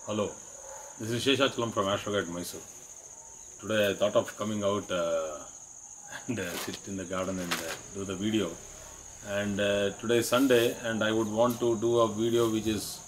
Hello, this is Sheshachalam from Retrograde, Mysore. Today I thought of coming out and sit in the garden and do the video. And today is Sunday, and I would want to do a video which is,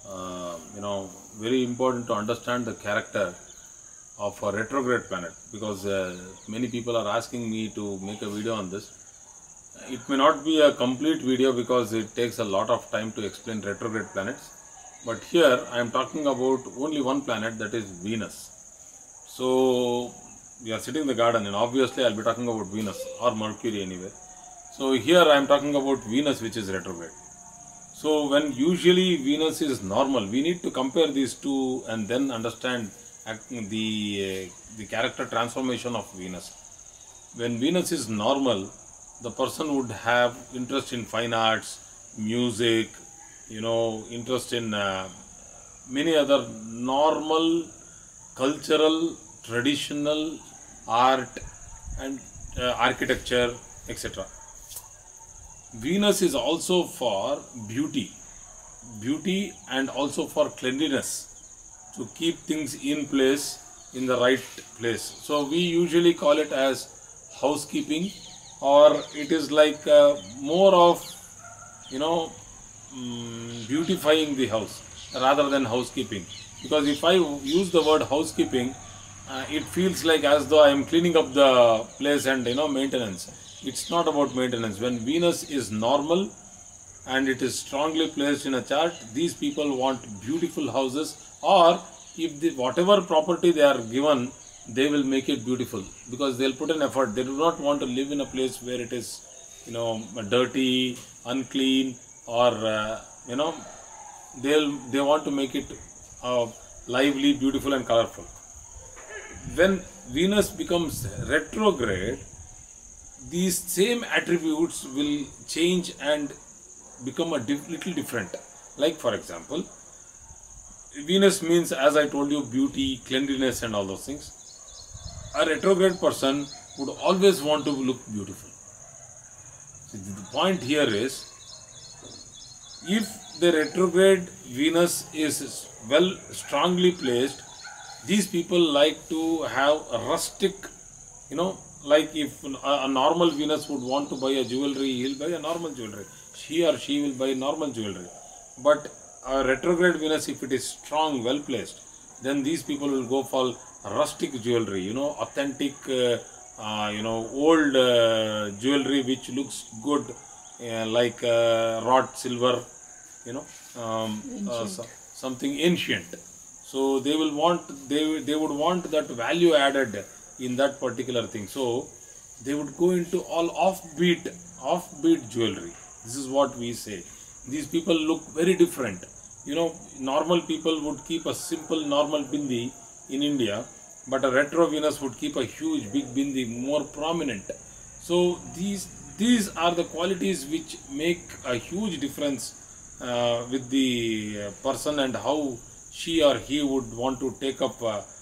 very important to understand the character of a retrograde planet, because many people are asking me to make a video on this. It may not be a complete video because it takes a lot of time to explain retrograde planets. But here I am talking about only one planet, that is Venus. So we are sitting in the garden, and obviously I will be talking about Venus or Mercury anyway. So here I am talking about Venus, which is retrograde. So when usually Venus is normal, we need to compare these two and then understand the character transformation of Venus. When Venus is normal, the person would have interest in fine arts, music, interest in many other normal, cultural, traditional art and architecture, etc. Venus is also for beauty and also for cleanliness, to keep things in place, in the right place. So we usually call it as housekeeping, or it is like more of, beautifying the house rather than housekeeping. Because if I use the word housekeeping, it feels like as though I am cleaning up the place and maintenance. It's not about maintenance. When Venus is normal and it is strongly placed in a chart, these people want beautiful houses, or if whatever property they are given, they will make it beautiful because they'll put an effort. They do not want to live in a place where it is dirty, unclean, or they want to make it lively, beautiful and colorful. When Venus becomes retrograde, these same attributes will change and become a little different. Like for example, Venus means, as I told you, beauty, cleanliness and all those things. A retrograde person would always want to look beautiful. So the point here is, if the retrograde Venus is strongly placed, these people like to have a rustic, like if a normal Venus would want to buy a jewelry, he'll buy a normal jewelry. He or she will buy normal jewelry. But a retrograde Venus, if it is strong, well placed, then these people will go for rustic jewelry, authentic, old jewelry which looks good, like wrought silver, something ancient. So they will want, they would want that value added in that particular thing. So they would go into all offbeat jewelry. This is what we say. These people look very different. Normal people would keep a simple normal bindi in India, but a retro Venus would keep a huge big bindi, more prominent. So these are the qualities which make a huge difference with the person and how she or he would want to take up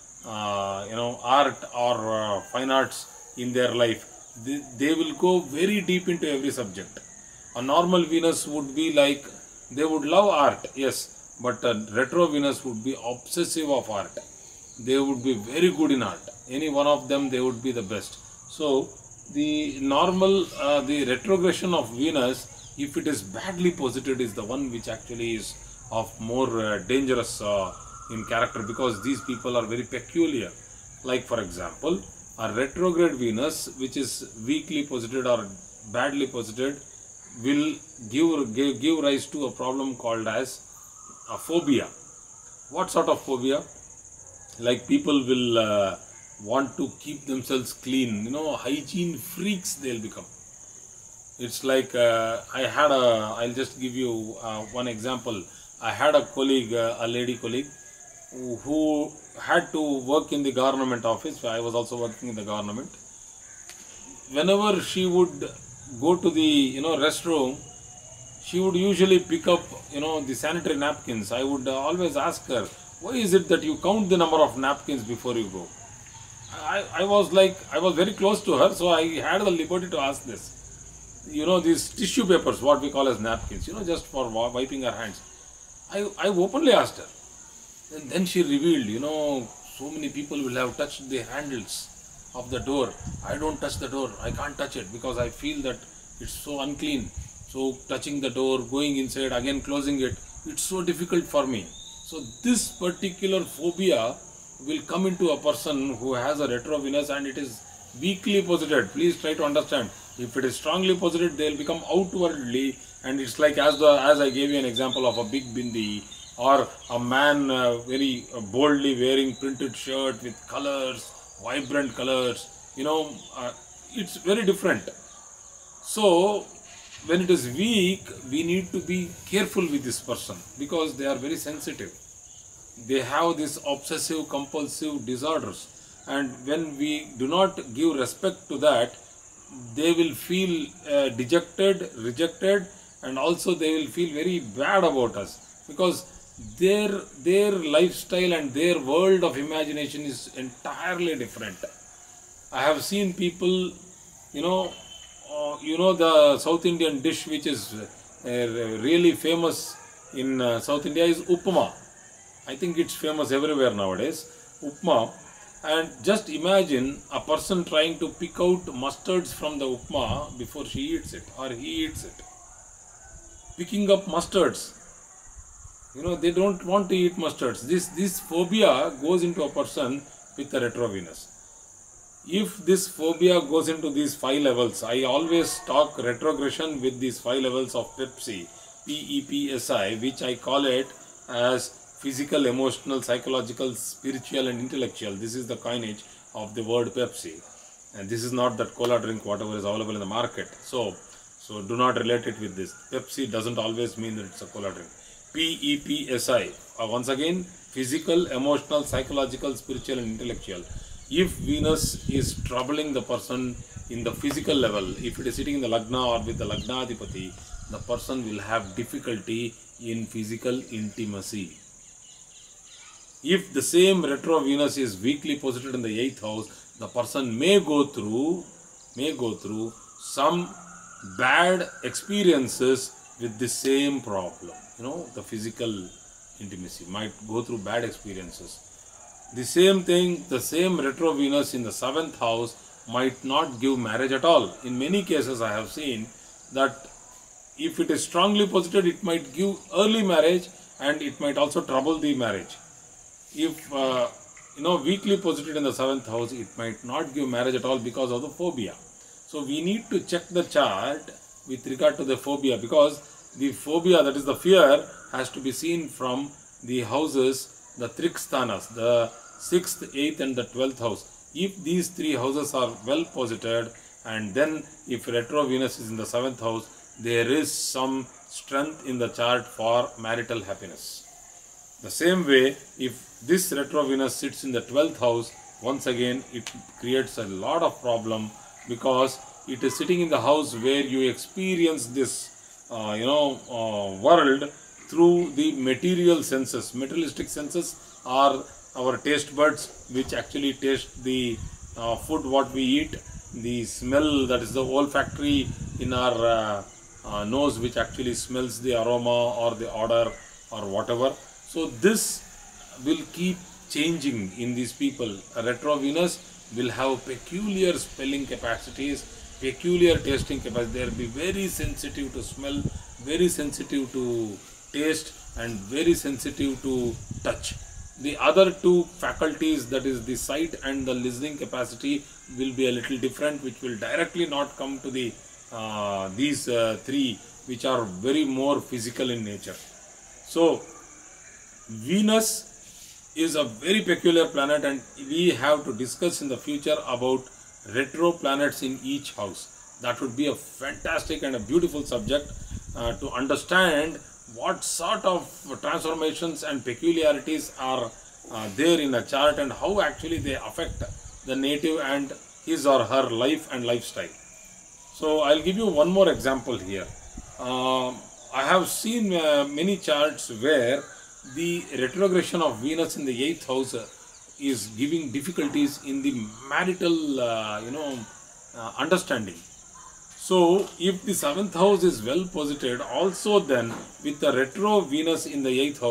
art or fine arts in their life. They will go very deep into every subject. A normal Venus would be like, they would love art, yes, but a retro Venus would be obsessive of art. They would be very good in art. Any one of them, they would be the best. So the normal, the retrogression of Venus, if it is badly posited, is the one which actually is of more dangerous in character, because these people are very peculiar. Like for example, a retrograde Venus which is weakly posited or badly posited will give rise to a problem called as a phobia. What sort of phobia? Like people will want to keep themselves clean, hygiene freaks they'll become. It's like I'll just give you one example. I had a colleague, a lady colleague, who had to work in the government office. I was also working in the government. Whenever she would go to the restroom, she would usually pick up the sanitary napkins. I would always ask her, why is it that you count the number of napkins before you go? I was very close to her, so I had the liberty to ask this. These tissue papers, what we call as napkins, just for wiping our hands. I openly asked her, And then she revealed, so many people will have touched the handles of the door. I don't touch the door. I can't touch it because I feel that it's so unclean. So touching the door, going inside, again closing it, it's so difficult for me. So this particular phobia will come into a person who has a retro Venus and it is weakly posited. Please try to understand. If it is strongly posited, they will become outwardly, and it's like as I gave you an example of a big bindi, or a man very boldly wearing printed shirt with colors, vibrant colors, it's very different. So when it is weak, we need to be careful with this person because they are very sensitive. They have these obsessive compulsive disorders, and when we do not give respect to that, they will feel dejected, rejected, and also they will feel very bad about us because their lifestyle and their world of imagination is entirely different. I have seen people, the South Indian dish which is really famous in South India is upma. I think it's famous everywhere nowadays, upma. And just imagine a person trying to pick out mustards from the upma before she eats it or he eats it. Picking up mustards. They don't want to eat mustards. This phobia goes into a person with a retro Venus. If this phobia goes into these 5 levels, I always talk retrogression with these 5 levels of PEPSI, PEPSI, which I call it as physical, emotional, psychological, spiritual and intellectual. This is the coinage of the word Pepsi. And this is not that cola drink, whatever is available in the market. So do not relate it with this. Pepsi doesn't always mean that it's a cola drink. PEPSI. Once again, physical, emotional, psychological, spiritual and intellectual. If Venus is troubling the person in the physical level, if it is sitting in the Lagna or with the Lagnadipati, the person will have difficulty in physical intimacy. If the same retro Venus is weakly posited in the 8th house, the person may go through some bad experiences with the same problem. The physical intimacy might go through bad experiences. The same thing, the same retro Venus in the 7th house might not give marriage at all. In many cases I have seen that if it is strongly posited, it might give early marriage and it might also trouble the marriage. If weakly posited in the 7th house, it might not give marriage at all because of the phobia. So we need to check the chart with regard to the phobia, because the phobia, that is the fear, has to be seen from the houses, the triksthanas, the 6th, 8th and the 12th house. If these 3 houses are well posited, and then if retro Venus is in the 7th house, there is some strength in the chart for marital happiness. The same way, if this retro Venus sits in the 12th house, once again it creates a lot of problem because it is sitting in the house where you experience this world through the material senses. Materialistic senses are our taste buds, which actually taste the food what we eat, the smell, that is the olfactory in our nose, which actually smells the aroma or the odor or whatever. So this will keep changing in these people. A retro Venus will have peculiar spelling capacities, peculiar tasting capacity. They will be very sensitive to smell, very sensitive to taste and very sensitive to touch. The other 2 faculties, that is the sight and the listening capacity, will be a little different, which will directly not come to the these 3, which are very more physical in nature. So Venus is a very peculiar planet, and we have to discuss in the future about retro planets in each house. That would be a fantastic and a beautiful subject to understand what sort of transformations and peculiarities are there in a chart and how actually they affect the native and his or her life and lifestyle. So I'll give you one more example here. I have seen many charts where the retrogression of Venus in the 8th house is giving difficulties in the marital understanding. So if the 7th house is well posited, also then with the retro Venus in the 8th house,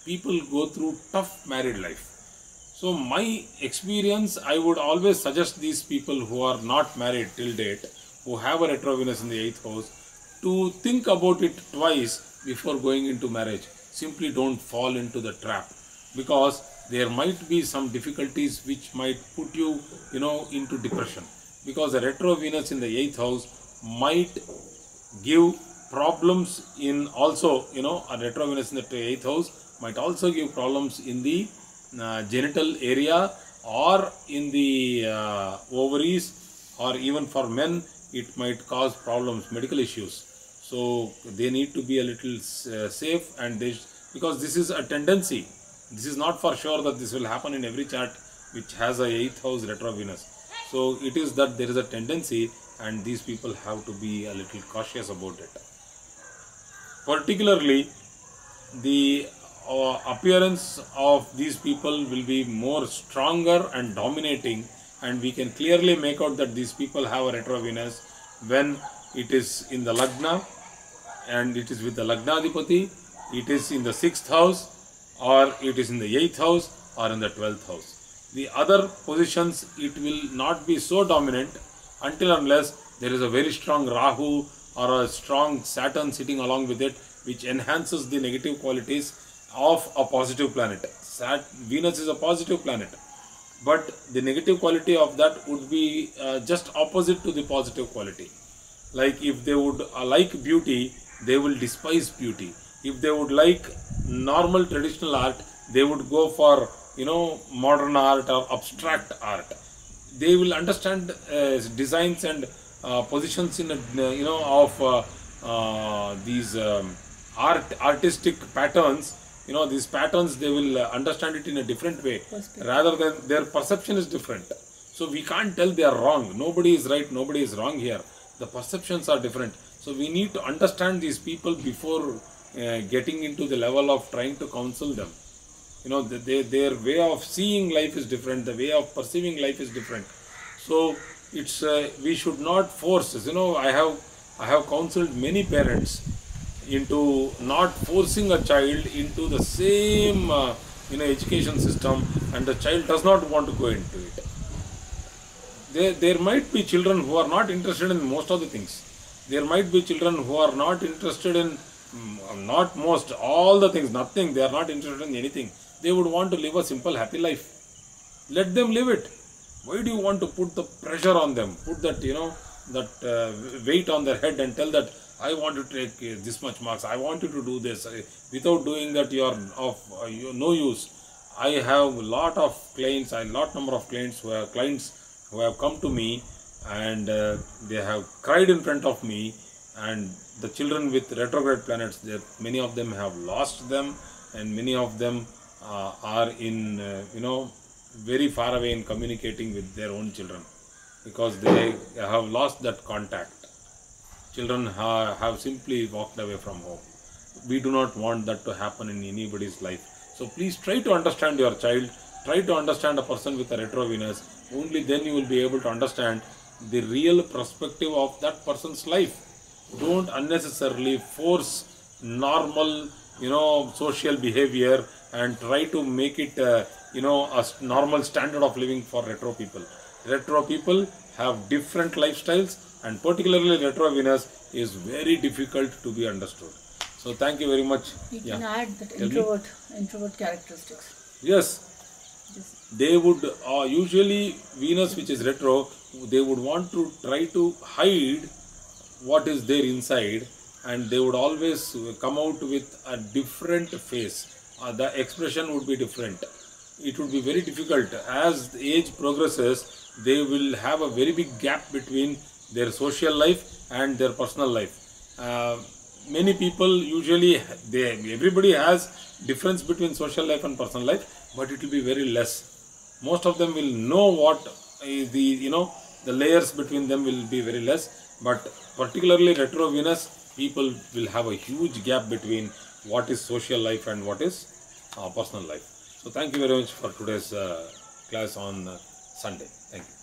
people go through tough married life. So my experience, I would always suggest these people who are not married till date, who have a retro Venus in the 8th house, to think about it twice before going into marriage. Simply don't fall into the trap, because there might be some difficulties which might put you, into depression. Because a retro Venus in the 8th house might give problems in also, a retro Venus in the 8th house might also give problems in the genital area or in the ovaries, or even for men it might cause problems, medical issues. So they need to be a little safe, and because this is a tendency. This is not for sure that this will happen in every chart which has a 8th house retro Venus. So it is that there is a tendency, and these people have to be a little cautious about it. Particularly, the appearance of these people will be more stronger and dominating, and we can clearly make out that these people have a retro Venus when it is in the Lagna, and it is with the Lagnadipati, it is in the 6th house, or it is in the 8th house, or in the 12th house. The other positions, it will not be so dominant until unless there is a very strong Rahu or a strong Saturn sitting along with it, which enhances the negative qualities of a positive planet. Venus is a positive planet, but the negative quality of that would be just opposite to the positive quality. Like if they would like beauty, they will despise beauty. If they would like normal traditional art, they would go for modern art or abstract art. They will understand designs and positions in these artistic patterns. These patterns, they will understand it in a different way, rather than their perception is different. So we can't tell they are wrong. Nobody is right, nobody is wrong here. The perceptions are different. So we need to understand these people before getting into the level of trying to counsel them. Their way of seeing life is different. The way of perceiving life is different. So it's we should not force. I have counseled many parents into not forcing a child into the same education system, and the child does not want to go into it. There might be children who are not interested in most of the things. There might be children who are not interested in all the things, nothing. They are not interested in anything. They would want to live a simple, happy life. Let them live it. Why do you want to put the pressure on them? Put that, weight on their head and tell that I want to take this much marks. I want you to do this. Without doing that, you are of no use. I have a lot of clients. Number of clients who have come to me, and they have cried in front of me. And the children with retrograde planets, many of them have lost them, and many of them are in very far away in communicating with their own children, because they have lost that contact. Children have simply walked away from home. We do not want that to happen in anybody's life. So please try to understand your child. Try to understand a person with a retro Venus. Only then you will be able to understand the real perspective of that person's life. Don't unnecessarily force normal, social behavior and try to make it, a normal standard of living for retro people. Retro people have different lifestyles, and particularly retro Venus is very difficult to be understood. So thank you very much. You can add that introvert characteristics. Yes. They would usually Venus, which is retro, they would want to try to hide what is there inside, and they would always come out with a different face. The expression would be different. It would be very difficult. As the age progresses, they will have a very big gap between their social life and their personal life. Many people usually, everybody has difference between social life and personal life, but it will be very less. Most of them will know what is the layers between them will be very less, but particularly retro Venus, people will have a huge gap between what is social life and what is personal life. So thank you very much for today's class on Sunday. Thank you.